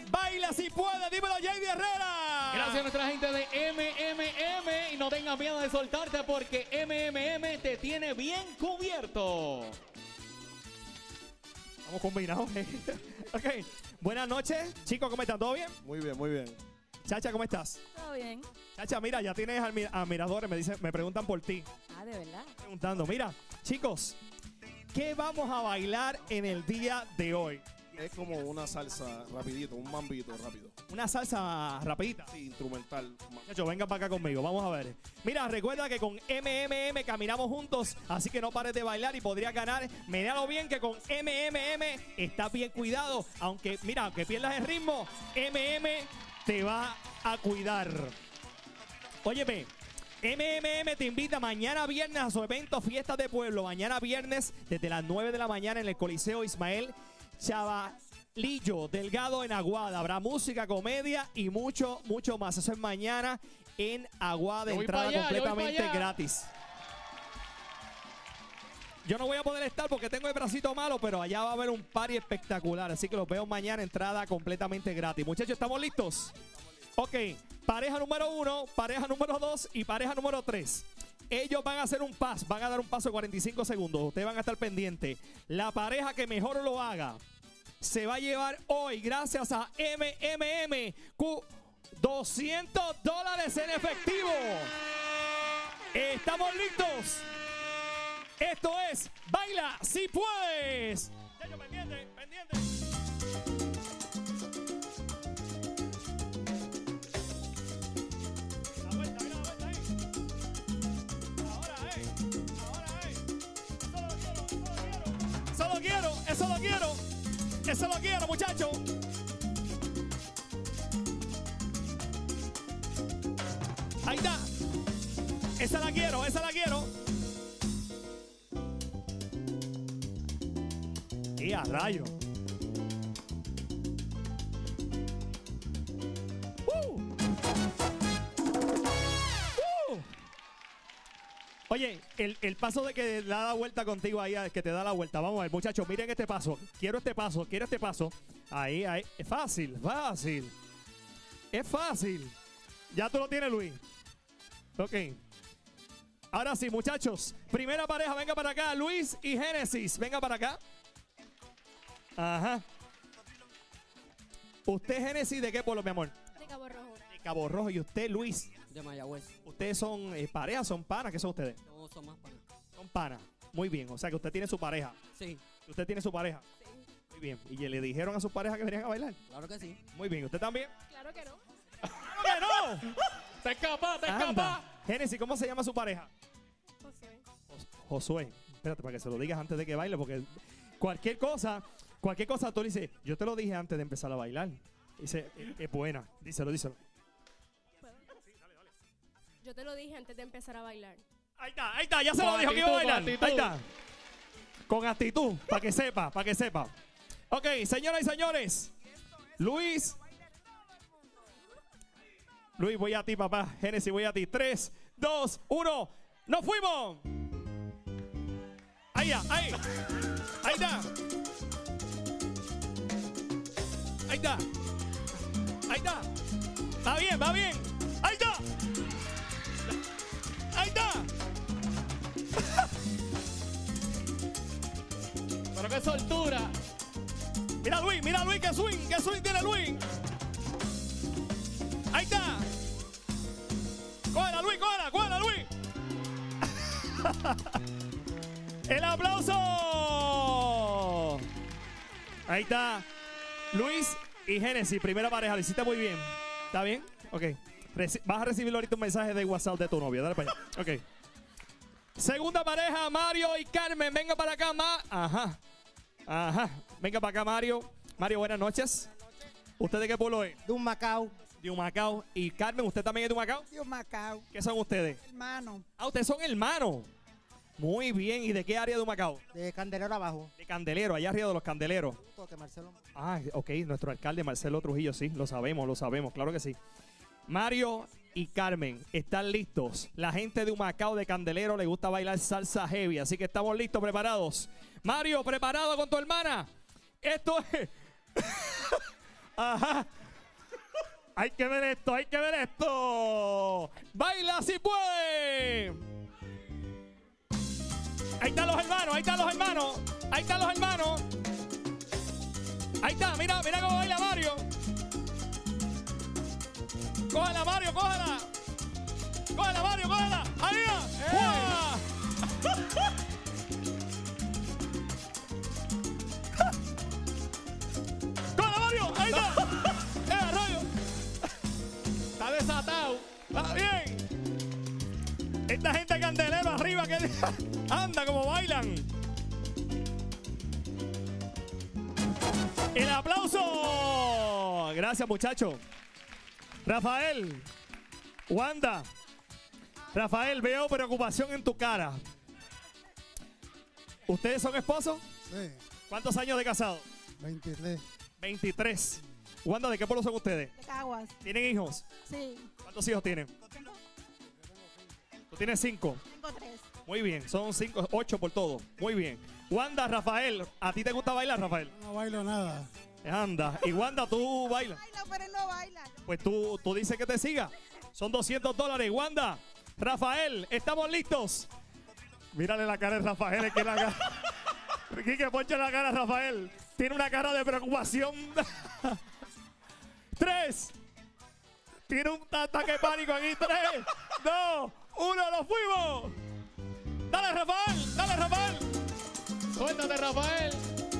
Baila si puede, dímelo, JD Herrera. Gracias a nuestra gente de MMM. Y no tengas miedo de soltarte porque MMM te tiene bien cubierto. Vamos combinados. Ok. Buenas noches, chicos, ¿cómo están? ¿Todo bien? Muy bien, muy bien. Chacha, ¿cómo estás? Todo bien. Chacha, mira, ya tienes admiradores, me preguntan por ti. Ah, ¿de verdad? Preguntando, mira, chicos, ¿qué vamos a bailar en el día de hoy? Es como una salsa rapidito, un mambito rápido. Una salsa rapidita. Sí, instrumental. Muchachos, vengan para acá conmigo, vamos a ver. Mira, recuerda que con MMM caminamos juntos, así que no pares de bailar y podrías ganar. Míralo bien que con MMM estás bien cuidado. Aunque, mira, aunque pierdas el ritmo, MM te va a cuidar. Óyeme, MMM te invita mañana viernes a su evento Fiestas de Pueblo. Mañana viernes desde las 9 de la mañana en el Coliseo Ismael Chavalillo Delgado en Aguada. Habrá música, comedia y mucho, mucho más. Eso es mañana en Aguada. Entrada completamente gratis. Yo no voy a poder estar porque tengo el bracito malo, pero allá va a haber un party espectacular. Así que los veo mañana, entrada completamente gratis. Muchachos, ¿estamos listos? Ok, pareja número 1, pareja número 2 y pareja número 3. Ellos van a hacer un paso, van a dar un paso de 45 segundos. Ustedes van a estar pendientes. La pareja que mejor lo haga se va a llevar hoy, gracias a MMM, $200 en efectivo. ¿Estamos listos? Esto es Baila Si Puedes. Pendiente, pendiente. Eso lo quiero, muchachos. Ahí está. Esa la quiero, esa la quiero. Y a rayo. Oye, el paso de que da la vuelta contigo ahí, que te da la vuelta. Vamos a ver, muchachos, miren este paso. Quiero este paso, quiero este paso. Ahí, ahí. Es fácil, fácil. Es fácil. Ya tú lo tienes, Luis. Ok. Ahora sí, muchachos. Primera pareja, venga para acá. Luis y Génesis, venga para acá. Ajá. ¿Usted, Génesis, de qué pueblo, mi amor? De Cabo Rojo. De Cabo Rojo. ¿Y usted, Luis? De Mayagüez. ¿Ustedes son pareja, son panas? ¿Qué son ustedes? No, son más panas. Son panas. Muy bien. O sea que usted tiene su pareja. Sí. ¿Usted tiene su pareja? Sí. Muy bien. ¿Y le dijeron a su pareja que venían a bailar? Claro que sí. Muy bien. ¿Usted también? Claro que no. ¡Claro que no! ¡Te escapa, te Anda. escapa! Génesis, ¿cómo se llama su pareja? José. Josué. Espérate, para que se lo digas antes de que baile, porque cualquier cosa tú le dices, yo te lo dije antes de empezar a bailar. Dice, es buena. Díselo, díselo. Yo te lo dije antes de empezar a bailar. Ahí está, ya se lo dijo que iba a bailar. Ahí está. Con actitud, para que sepa, para que sepa. Ok, señoras y señores. Luis, voy a ti, papá. Génesis, voy a ti. 3, 2, 1. ¡Nos fuimos! Ahí ya, ahí. Ahí está. Ahí está. Ahí está. Va bien, va bien. Ahí está. Ahí está. Pero qué soltura. Mira Luis, qué swing tiene Luis. Ahí está. Cógela, Luis. El aplauso. Ahí está. Luis y Génesis, primera pareja, lo hiciste muy bien. ¿Está bien? Ok. Vas a recibir ahorita un mensaje de WhatsApp de tu novia. Dale para allá. Ok. Segunda pareja, Mario y Carmen. Venga para acá, Ajá. Venga para acá, Mario. Mario, buenas noches. ¿Usted de qué pueblo es? De un Macao. De Humacao. Y Carmen, ¿usted también es de Humacao? De un Macao. ¿Qué son ustedes? Hermano. Ah, ustedes son hermanos. Muy bien. ¿Y de qué área de Humacao? De Candelero abajo. De Candelero, allá arriba de los Candeleros. Que Marcelo. Ah, ok. Nuestro alcalde Marcelo Trujillo, sí. Lo sabemos, claro que sí. Mario y Carmen, ¿están listos? La gente de Humacao, de Candelero, le gusta bailar salsa heavy, así que estamos listos, preparados. Mario, ¿preparado con tu hermana? Esto es... Ajá. Hay que ver esto, hay que ver esto. Baila si puede. Ahí están los hermanos, ahí están los hermanos. Ahí están los hermanos. Ahí está, mira, mira cómo baila Mario. Cógela, Mario, cógela. Cógela, Mario, cógela. Ahí va. Cógela, Mario. Ahí está. Rayo. Está desatado. Está bien. Esta gente candelero arriba que anda como bailan. El aplauso. Gracias, muchachos. Rafael, Wanda. Rafael, veo preocupación en tu cara. ¿Ustedes son esposos? Sí, ¿Cuántos años de casado? 23. 23. Wanda, ¿de qué pueblo son ustedes? De Caguas, ¿Tienen hijos? sí. ¿Cuántos hijos tienen? Tú tienes 5. Tengo 3. Muy bien, son 5, 8 por todo. Muy bien. Wanda, Rafael, ¿a ti te gusta bailar, Rafael? No bailo nada. Anda. Y Wanda, ¿tú bailas? Baila, pero él no baila. Pues tú dices que te siga. Son $200. Wanda, Rafael, ¿estamos listos? Mírale la cara de Rafael. Es que la cara... Quique, ponche la cara a Rafael. Tiene una cara de preocupación. 3. Tiene un ataque de pánico aquí. 3, 2, 1, ¡nos fuimos! ¡Dale, Rafael! ¡Dale, Rafael! Suéltate, Rafael.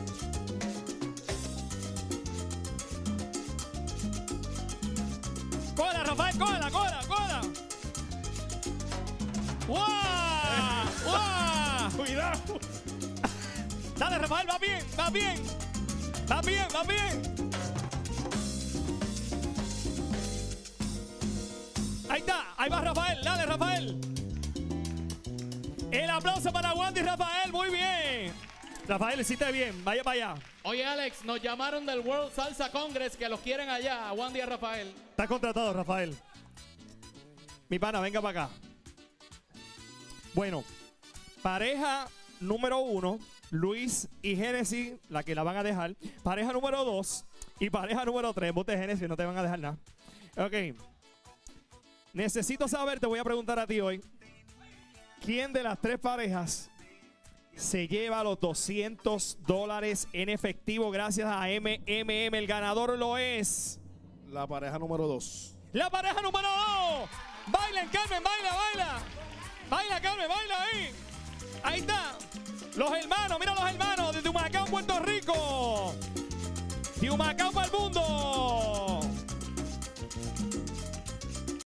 ¡Cógela, Rafael! ¡Cógela, cógela, cógela! ¡Guau! ¡Guau! Cuidado. Dale, Rafael, va bien, va bien. Va bien, va bien. Ahí está, ahí va Rafael, dale, Rafael. El aplauso para Wanda y Rafael, muy bien. Rafael, hiciste bien, vaya para allá. Oye, Alex, nos llamaron del World Salsa Congress que los quieren allá, a Wandy y a Rafael. Está contratado, Rafael. Mi pana, venga para acá. Bueno, pareja número 1, Luis y Génesis, la que la van a dejar. Pareja número 2 y pareja número 3, vos de Génesis no te van a dejar nada. Ok. Necesito saber, te voy a preguntar a ti hoy, ¿quién de las 3 parejas se lleva los $200 en efectivo gracias a MMM? El ganador lo es La pareja número 2. la pareja número 2. Bailen, Carmen, baila, baila. Baila, Carmen, baila ahí. Ahí está. Los hermanos, mira los hermanos de Humacao, Puerto Rico. De Humacao para el mundo.